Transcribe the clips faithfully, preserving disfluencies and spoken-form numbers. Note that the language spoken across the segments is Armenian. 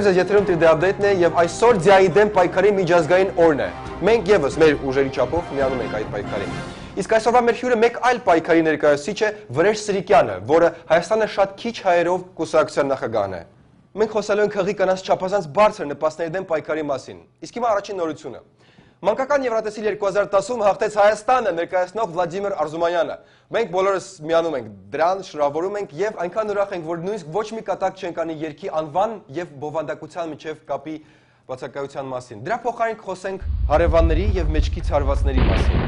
Բարև ձեզ, եթերում Three D Update-ն է եւ այսօր ձիայի դեմ պայքարի միջազգային օրն է։ Մենք եւս մեր ուժերի չափով միանում ենք այդ պայքարին։ Իսկ այսօրվա մեր հյուրը մեկ այլ պայքարի ներկայացուցիչ է Վրեժ Սրիկյանը, որը Հայաստանը շատ քիչ հայերով կուսակցության նախագահն է։ Մենք խոսելու ենք հղի կանանց չափազանց բարձր նպաստների դեմ պայքարի մասին։ Իսկ հիմա առաջին նորությունը։ Մանկական Եվրատեսիլ երկու հազար տասում հաղթեց Հայաստանը ներկայացնող Վլադիմիր Արզումանյանը։ Մենք բոլորս միանում ենք դրան, շնորհավորում ենք եւ այնքան ուրախ ենք, որ նույնիսկ ոչ մի կատակ չենք անի երկի անվան եւ բովանդակության միջև կապի բացակայության մասին։ Դրա փոխարեն խոսենք հարևանների եւ մեջքի ցարվածների մասին։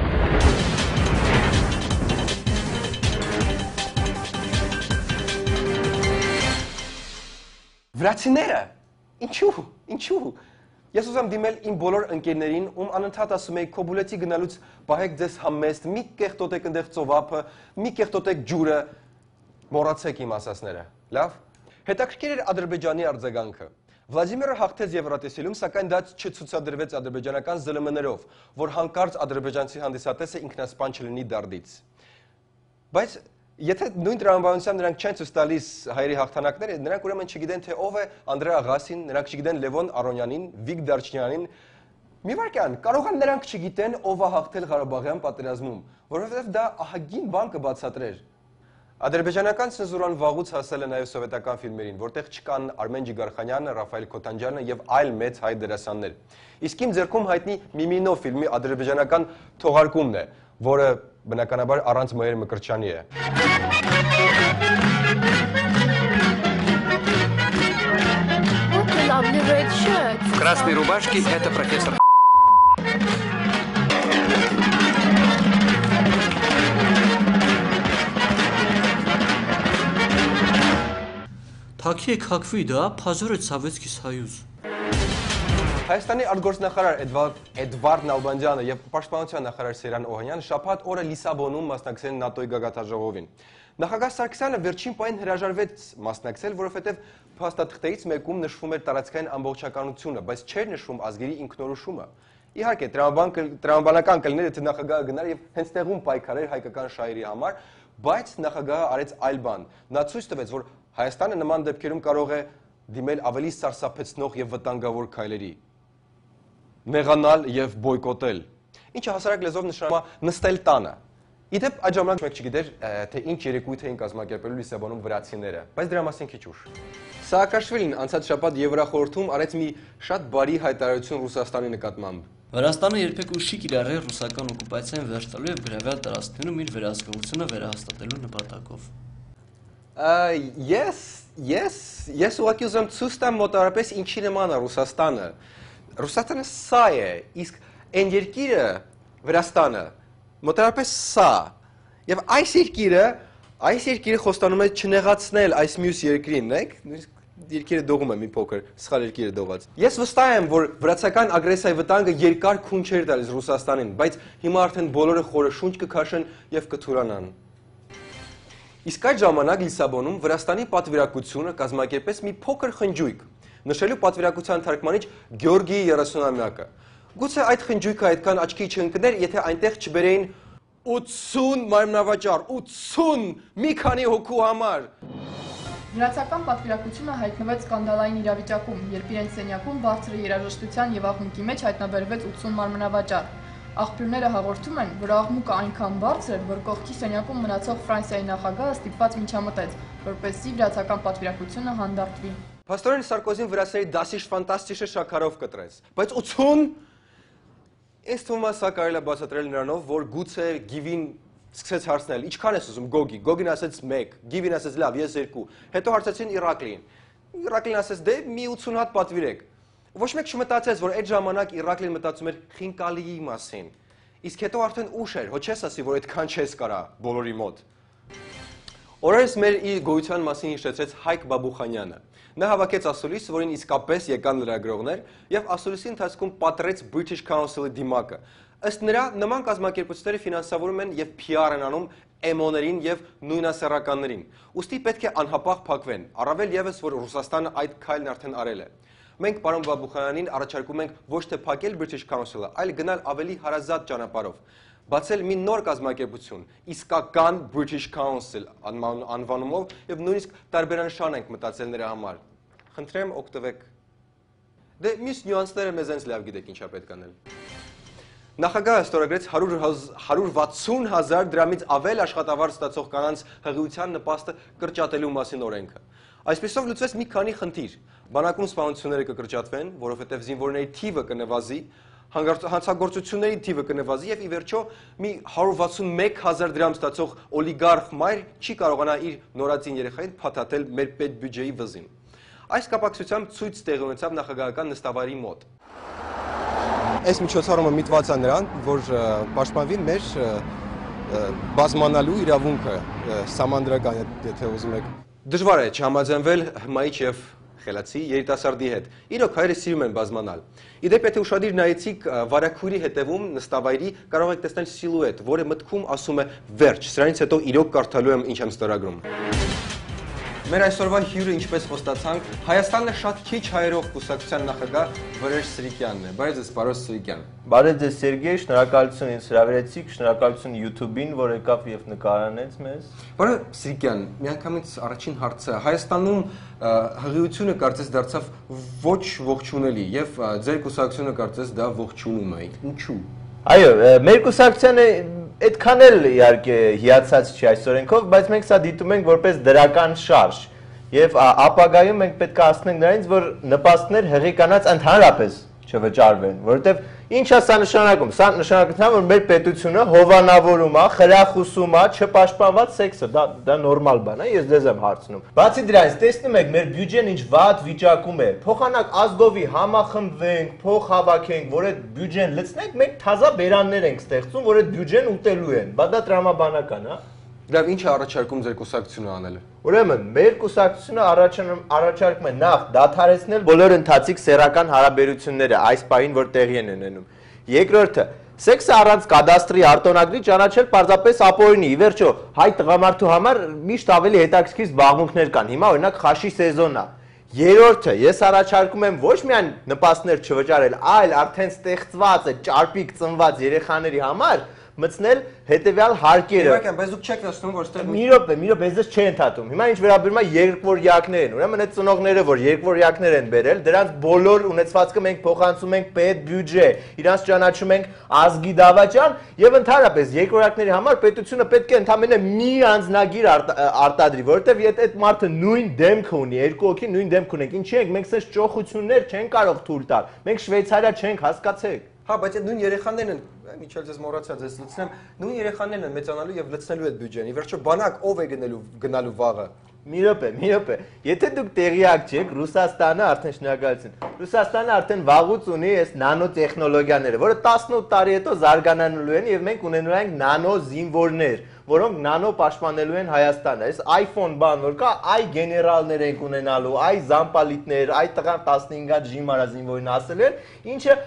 Վրացիները։ Ինչու՞, ինչու՞։ Ես ուզում դիմել իմ բոլոր ընկերներին, ում անընդհատ ասում էի քոբուլեցի գնալուց պահեք ձեզ համեստ, մի կեղտոտեք ընդեղ ծովափը, մի կեղտոտեք ջուրը, մոռացեք իմ ասածները։ Լավ։ Հետաքրքիր էր Ադրբեջանի արձագանքը։ Վլադիմիրը հաղթեց Եվրատեսիլում, սակայն դա չցուցադրվեց ադրբեջանական զլ մ-ներով, որ հանկարծ ադրբեջանցի հանդիսատեսը ինքնասպան չլինի դարդից։ Բայց եթե նույն տրամաբանությամբ նրանք չեն ցույց տալիս հայերի հաղթանակները, նրանք ուրեմն չգիտեն թե ով է Անդրեա Ղասին, նրանք չգիտեն Լևոն Արոնյանին, Վիկ Դարչնյանին։ Մի վարքյան, կարող են նրանք չգիտեն ով է հաղթել Ղարաբաղյան պատերազմում, որովհետև դա ահագին բան կբացատրեր։ Ադրբեջանական ցենզուրան վաղուց հասել է նաև սովետական ֆիլմերին, որտեղ չկան Արմեն Ջիգարխանյանը, Ռաֆայել Քոթանջյանը եւ այլ մեծ հայ դերասաններ։ Իսկ իմ ձեռքում հայտնի Միմինո ֆիլմի ադրբեջանական թողարկումն է, որը բնականաբար առանց Մհեր Մկրտչյանի է։ В красной рубашке это профессор. Թաքի եք հակվի դա, փազորը Սավետսկի Սայուզ։ Հայաստանի արտգործնախարար Էդվարդ Նալբանդյանը եւ Պաշտպանության նախարար Սեյրան Օհանյանը շաբաթ օրը Լիսաբոնում մասնակցել ՆԱՏՕ-ի գագաթնաժողովին։ Նախագահ Սարգսյանը վերջին պահին հրաժարվեց մասնակցել, որովհետև փաստաթղթերից մեկում նշվում էր տարածքային ամբողջականությունը, բայց չէր նշվում ազգերի ինքնորոշումը։ Իհարկե, տրամաբանական կլիներ, եթե նախագահը գնար եւ հենց տեղում պայքարեր հայկական շահերի համար, բայց նախագահը արեց այլ բան։ Նա ցույց տվեց, որ Հայաստանը նման դեպքերում կարող է դիմել ավելի սարսափեցնող եւ վտանգավոր քայլերի, մեղանալ եւ բոյկոտել, ինչը հասարակ լեզվով նշանակում է նստել տանը։ Իդեպ այդ ժամանակ մեկ չգիտեր, թե ինչ երեկույթ էին կազմակերպելու Լիսաբոնում վրացիները, բայց դրա մասին քիչ ուշ։ Սաակաշվիլին անցած շաբաթ Եվրախորհրդում արեց մի շատ բարի հայտարարություն Ռուսաստանի նկատմամբ։ Վրաստանը երբեք ուշ չի կիրառել ռուսական օկուպացիան վերջ տալու եւ գրավյալ տարածքներում իր վերահսկողությունը վերահաստատելու նպատակով։ Ես, ես, ես ուղղակի ուզում ցույց տամ մոտավորապես ինչի նման է Ռուսաստանը։ Ռուսաստանը սա է, իսկ այն երկիրը Վրաստանը մոտավորապես սա։ Եվ այս երկիրը, այս երկիրը խոստանում է չնեղացնել այս մյուս երկրին, նայեք, երկիրը դողում է մի փոքր, սխալ երկիրը դողած։ Ես վստահ եմ, որ վրացական ագրեսիայի վտանգը երկար քուն չէր տալիս Ռուսաստանին, բայց հիմա արդեն բոլորը խորը շունչ կքաշեն եւ կթուրանան։ Իսկ այդ ժամանակ Լիսաբոնում Վրաստանի պատվիրակությունը կազմակերպեց մի փոքր խնջույք, նշելու պատվիրակության թարգմանիչ Գյորգիի երեսունամյակը։ Գուցե այդ խնջույքը այդքան աչքի չընկներ, եթե այնտեղ չբերեին ութսուն մարմնավաճառ, ութսուն մի քանի հոգու համար։ Վրացական պատվիրակությունը հայտնվեց սկանդալային իրավիճակում, երբ իրենց սենյակում բարձր երաժշտության եւ աղմուկի մեջ հայտնաբերվեց ութսուն մարմնավաճառ։ Աղբյուրները հաղորդում են, որ աղմուկը այնքան բարձր էր, որ կողքի սենյակում մնացող Ֆրանսիայի նախագահը ստիպված միջամտեց, որպեսզի վրացական պատվիրակությունը հանդարտվի։ Փաստորեն Սարկոզին վրացիների դասիշ ֆանտաստիշը շաքարով կտրեց, բայց ութսուն ինձ թվում է սա կարելի է բացատրել նրանով, որ գուցե Գիվին սկսեց հարցնել, ինչքան ես ուզում Գոգի, Գոգին ասեց մեկ, Գիվին ասեց լավ, ես երկու, հետո հարցեցին Իրակլին, Իրակլին ասեց դե մի ութսուն հատ պատվիրեք։ Ոչ մեկ չմտածեց, որ այդ ժամանակ Իրակլին մտածում էր Խինկալիի մասին, իսկ հետո արդեն ուշ էր, հո չես ասի, որ այդքան չես կարա բոլորի մոտ։ Օրերս մեր իր գոյության մասին հիշեցրեց Հայկ Բաբուխանյանը։ Նա հավաքեց ասուլիս, որին իսկապես եկան լրագրողներ, եւ ասուլիսի ընթացքում պատռեց British Council-ի դիմակը։ Ըստ նրա, նման կազմակերպությունները ֆինանսավորում են եւ P R են անում էմոներին եւ նույնասեռականներին։ Ուստի պետք է անհապաղ փակվեն, առավել եւս, որ Ռուսաստանը այդ քայլն արդեն արել է։ Մենք պարոն Բաբուխանյանին առաջարկում ենք ոչ թե փակել British Council-ը, այլ գնալ ավելի հարազատ ճանապարհով, բացել մի նոր կազմակերպություն, իսկական British Council անվանումով եւ նույնիսկ տարբերանշան ենք մտածել նրա համար։ Խնդրեմ օգտվեք Դե մյուս նյուանսները մեզ այնց լավ գիտեք ինչա պետք անել։ Նախագահը ստորագրեց հարյուր վաթսուն հազար դրամից ավել աշխատավարձ ստացող կանանց հղիության նպաստը կրճատելու մասին օրենքը։ Այսպիսով լուծվեց մի քանի խնդիր։ Բանակում սպանությունները կկրճատվեն, որովհետև զինվորների թիվը կնվազի, հանցագործությունների թիվը կնվազի եւ ի վերջո մի հարյուր վաթսունմեկ հազար դրամ ստացող օլիգարխ մայր չի կարողանա իր նորածին երեխային փաթաթել մեր պետ բյուջեի վզին։ Այս կապակցությամբ ցույց տեղի ունեցավ նախագահական նստավայրի մոտ։ Այս միջոցառումը միտված է նրան, որ պաշտպանվի մեր բազմանալու իրավունքը սահմանադրական, եթե ուզում եք։ Դժվար է չհամաձայնվել հմայիչ եւ խելացի երիտասարդի հետ։ Իրոք հայրը սիրում են բազմանալ։ Իդեպ եթե ուշադիր նայեցիք վարակույրի հետևում նստավայրի կարող եք տեսնել սիլուետ, որը մտքում ասում է վերջ։ Սրանից հետո իրոք կարդալու եմ ինչ եմ ստորագրում։ Մեր այսօրվա հյուրը ինչպես խոստացանք, Հայաստանը շատ քիչ հայերով կուսակցության նախագահ Վրեժ Սրիկյանն է։ Բարև ձեզ, պարոն Սրիկյան։ Բարև ձեզ, Սերգեյ, շնորհակալություն ինձ հրավիրեցիք, շնորհակալություն YouTube-ին, որ եկավ եւ նկարանեց մեզ։ Պարոն Սրիկյան, միանգամից առաջին հարցը, Հայաստանում հղիությունը կարծես դարձավ ոչ ողջունելի եւ ձեր կուսակցությունը կարծես դա ողջունում է։ Ինչու՞։ Այո, մեր կուսակցությունը այդքան էլ իհարկե հիացած չի այս օրենքով, բայց մենք սա դիտում ենք որպես դրական շարժ եւ ապագայում մենք պետք է հասնենք նրանից, որ նպաստներ հղի կանանց ընդհանրապես չվճարվեն, որովհետեւ ինչ է սա նշանակում։ Սա նշանակում է, որ մեր պետությունը հովանավորում է, խրախուսում է չպաշտպանված սեքսը, դա դա նորմալ բան է, ես ձեզ եմ հարցնում։ Բացի դրանից, տեսնում եք, մեր բյուջեն ինչ վատ վիճակում է։ Փոխանակ ազգովի համախմբվենք, փող հավաքենք, որ այդ բյուջեն լցնենք, մենք թազա բերաններ ենք ստեղծում, որ այդ բյուջեն ուտելու են։ Բա դա տրամաբանական է։ Լավ, ինչ է առաջարկում ձեր կուսակցությունը անել։ Ուրեմն, մեր կուսակցությունը առաջարկում է նախ դադարեցնել բոլոր ընթացիկ սեռական հարաբերությունները այս պահին, որ տեղի են ունենում։ Երկրորդը, սեքսը առանց կադաստրի արտոնագրի ճանաչել պարզապես ապօրինի։ Ի վերջո, հայ տղամարդու համար միշտ ավելի հետաքրքիր զբաղմունքներ կան։ Հիմա օրինակ խաշի սեզոնն է։ Երրորդը, ես առաջարկում եմ ոչ միայն նպաստներ չվճարել, այլ արդեն ստեղծված է ճարպիկ ծնված երեխաների համար մտցնել հետևյալ հարկերը։ Իհարկե, բայց դուք չեք տեսնում, որ ստեղ մի րոպե, մի րոպե, ես չի ընդհատում։ Հիմա ինչ վերաբերում է երկվորյակներին, ուրեմն այդ ծնողները, որ երկվորյակներ են բերել, դրանց բոլոր ունեցվածքը մենք փոխանցում ենք պետ բյուջե, իրանց ճանաչում ենք ազգի դավաճան եւ ընդհանրապես երկվորյակների համար պետությունը պետք է ընդամենը մի անձնագիր արտադրի, որովհետեւ եթե այդ մարդը նույն դեմքը ունի, երկու հոգի նույն դեմք ունենք, ինչի ենք մենք սենց ճոխություններ չենք կարող թույլ տալ։ Մենք Շվեյցարիա չենք, հասկացեք։ Հա, բայց այդ նույն երեխաներն են, միջել ձեզ մոռացա ձեզ լցնեմ, նույն երեխաներն են մեծանալու եւ լցնելու այդ բյուջեն։ Ի վերջո բանակ ով է գնելու գնալու վաղը։ Մի րոպե, մի րոպե։ Եթե դուք տեղյակ չեք, Ռուսաստանը արդեն շնորհակալություն։ Ռուսաստանը արդեն վաղուց ունի այս նանո տեխնոլոգիաները, որը տասնութ տարի հետո զարգանալու են եւ մենք ունենալու ենք նանո զինվորներ, որոնք նանո պաշտպանելու են Հայաստանը։ Այս iPhone բան որ կա, այ գեներալներ ենք ունենալու, այ զամպալիտներ, այ տղան տասնհինգ հատ ժիմարա զինվորին ասել են, ինչը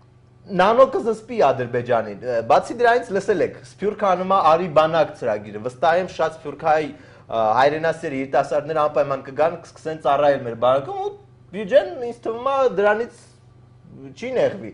նանո կզսպի Ադրբեջանին։ Բացի դրանից լսել եք, Սփյուռքը անում է Արի բանակ ծրագիրը։ Վստահ եմ շատ սփյուռքահայ հայրենասեր երիտասարդներ անպայման կգան, կսկսեն ծառայել մեր բանակում ու բյուջեն ինձ թվում է դրանից չի նեղվի։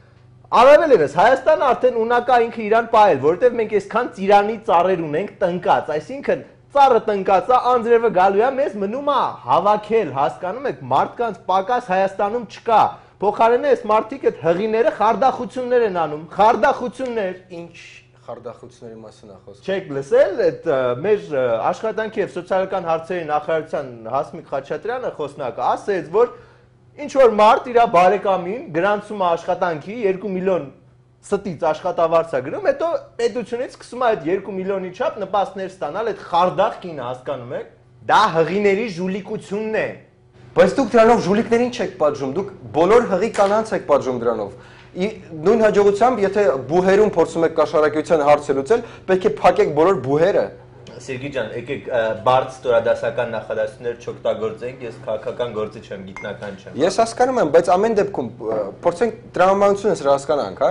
Առավել ևս Հայաստանը արդեն ունակա ինքը իրան պահել, որովհետև մենք այսքան ծիրանի ծառեր ունենք տնկած, այսինքն ծառը տնկած է, անձրևը գալու է, մեզ մնում է հավաքել, հասկանում եք, մարդկանց պակաս Հայաստանում չկա։ Փոխարենը այս մարդիկ այդ հղիները խարդախություններ են անում, խարդախություններ, ինչ խարդախությունների մասին է խոսքը։ Չեք լսել, այդ մեր աշխատանքի եւ սոցիալական հարցերի նախարարության Հասմիկ Խաչատրյանը խոսնակը ասեց, որ ինչ որ մարդ իր բարեկամին գրանցում է աշխատանքի երկու միլիոն ստից աշխատավարձ է գրում, հետո պետությունից սկսում է այդ երկու միլիոնի չափ նպաստներ ստանալ, այդ խարդախ կինը հասկանում եք, դա հղիների ժուլիկությունն է։ Բայց դուք դրանով ժուլիկներին չեք պատժում, դուք բոլոր հղի կանանց եք պատժում դրանով։ Նույն հաջողությամբ, եթե բուհերում փորձում եք կաշառակյության հարցը լուծել, պետք է փակեք բոլոր բուհերը։ Սերգեյ ջան, եկեք բարդ ստորադասական նախադասություններ չօգտագործենք, ես քաղաքական գործիչ եմ, գիտնական չեմ։ Ես հասկանում եմ, բայց ամեն դեպքում փորձենք տրամաբանությունը սրա հասկանանք,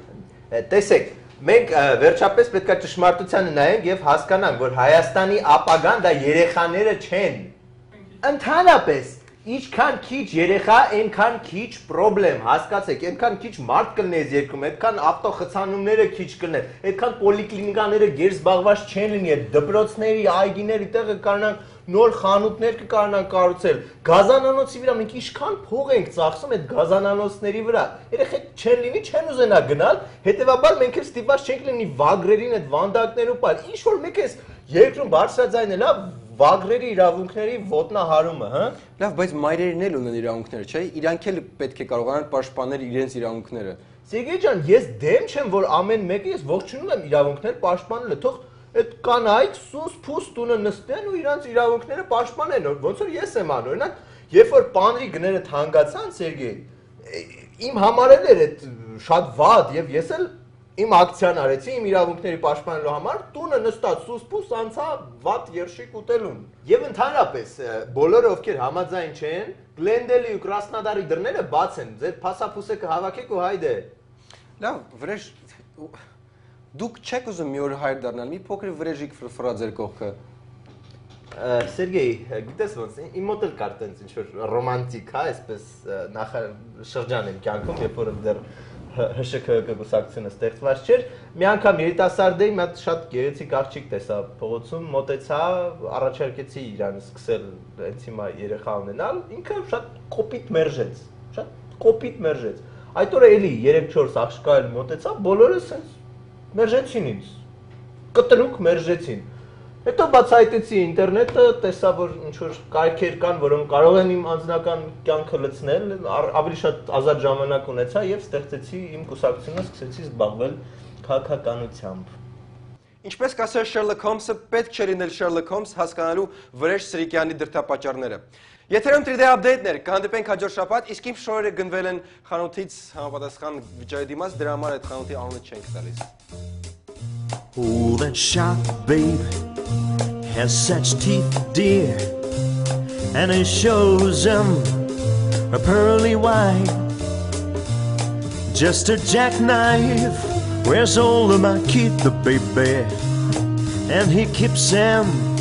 հա։ Տեսեք, մենք վերջապես պետք է ճշմարտությանը նայենք եւ հասկանանք, որ Հայաստանի ապագան դա երեխաները չեն։ Ընդհանրապես Ինչքան քիչ երեխա, այնքան քիչ պրոբլեմ, հասկացեք, այնքան քիչ մարդ կլինի այս երկրում, այդքան ավտոխցանումները քիչ կլինեն, այդքան պոլիկլինիկաները գերզբաղված չեն լինի, այդ դպրոցների, այգիների տեղը կանանք նոր խանութներ կկարողանան կառուցել։ Գազանանոցի վրա մենք ինչքան փող ենք ծախսում այդ գազանանոցների վրա։ Երեխեք չեն լինի, չեն ուզենա գնալ, հետեւաբար մենք էլ ստիպված չենք լինի վագրերին այդ վանդակներում պալ։ Ինչ որ մեկ էս երկրում բարձրաձայն է, լավ, վագրերի իրավունքների ոտնահարումը, հա։ Լավ, բայց մայրերին էլ ունեն իրավունքներ, չէ՞։ Իրանք էլ պետք է կարողանան պաշտպանել իրենց իրավունքները։ Սերգեյ ջան, ես դեմ չեմ, որ ամեն մեկը ես ողջունում եմ իրավունքներ պաշտպանելը, թող այդ կանայք սուս փուս տունը նստեն ու իրանց իրավունքները պաշտպանեն, ոնց որ ես եմ անում, օրինակ, երբ որ պանրի գները թանկացան, Սերգեյ, իմ համար էլ էր այդ շատ վատ եւ ես էլ իմ ակցիան արեցի իմ իրավունքների պաշտպանելու համար, տունը նստած սուս փուս անցա վատ երշիկ ուտելուն։ Եվ ընդհանրապես բոլորը ովքեր համաձայն չեն, Գլենդելի ու Կրասնոդարի դռները բաց են, ձեր փասափուսը կհավաքեք ու հայդե։ Լավ, վրեժ դուք չեք ուզում մի օր հայր դառնալ, մի փոքր վրեժիկ ֆրֆրա ձեր կողքը։ Սերգեյ, գիտես ոնց, իմ մոտ էլ կար տենց ինչ որ ռոմանտիկ, հա, այսպես նախ շրջան եմ կյանքում, երբ որ դեռ ՀՇՔ կուսակցությունը ստեղծված չէր, մի անգամ երիտասարդ էի, մի հատ շատ գեղեցիկ աղջիկ տեսա փողոցում, մոտեցա, առաջարկեցի իրան սկսել հենց հիմա երեխա ունենալ, ինքը շատ կոպիտ մերժեց, շատ կոպիտ մերժեց։ Այդ օրը էլի երեք-չորս աղջկա էլ մոտեցա, բոլորը սենց մերժեցին ինձ, կտրուկ մերժեցին։ Հետո բացահայտեցի ինտերնետը, տեսա որ ինչ որ կայքեր կան, որոնք կարող են իմ անձնական կյանքը լցնել, ավելի շատ ազատ ժամանակ ունեցա եւ ստեղծեցի իմ կուսակցությունը, սկսեցի զբաղվել քաղաքականությամբ։ Ինչպես կասեր Շերլոկ Հոլմսը, պետք չէ լինել Շերլոկ Հոլմս հասկանալու Վրեժ Սրիկյանի դրդապատճառները։ Եթերում տրի դե update-ներ, կհանդիպենք հաջորդ շաբաթ, իսկ իմ շորերը գնվել են խանութից համապատասխան վիճակի դիմաց, դրա համար այդ խանութի անունը չենք տալիս։ Oh, that shop, babe, has such teeth, dear, and it shows them a pearly white. Just a jackknife, where's all of my teeth, the baby, and he keeps them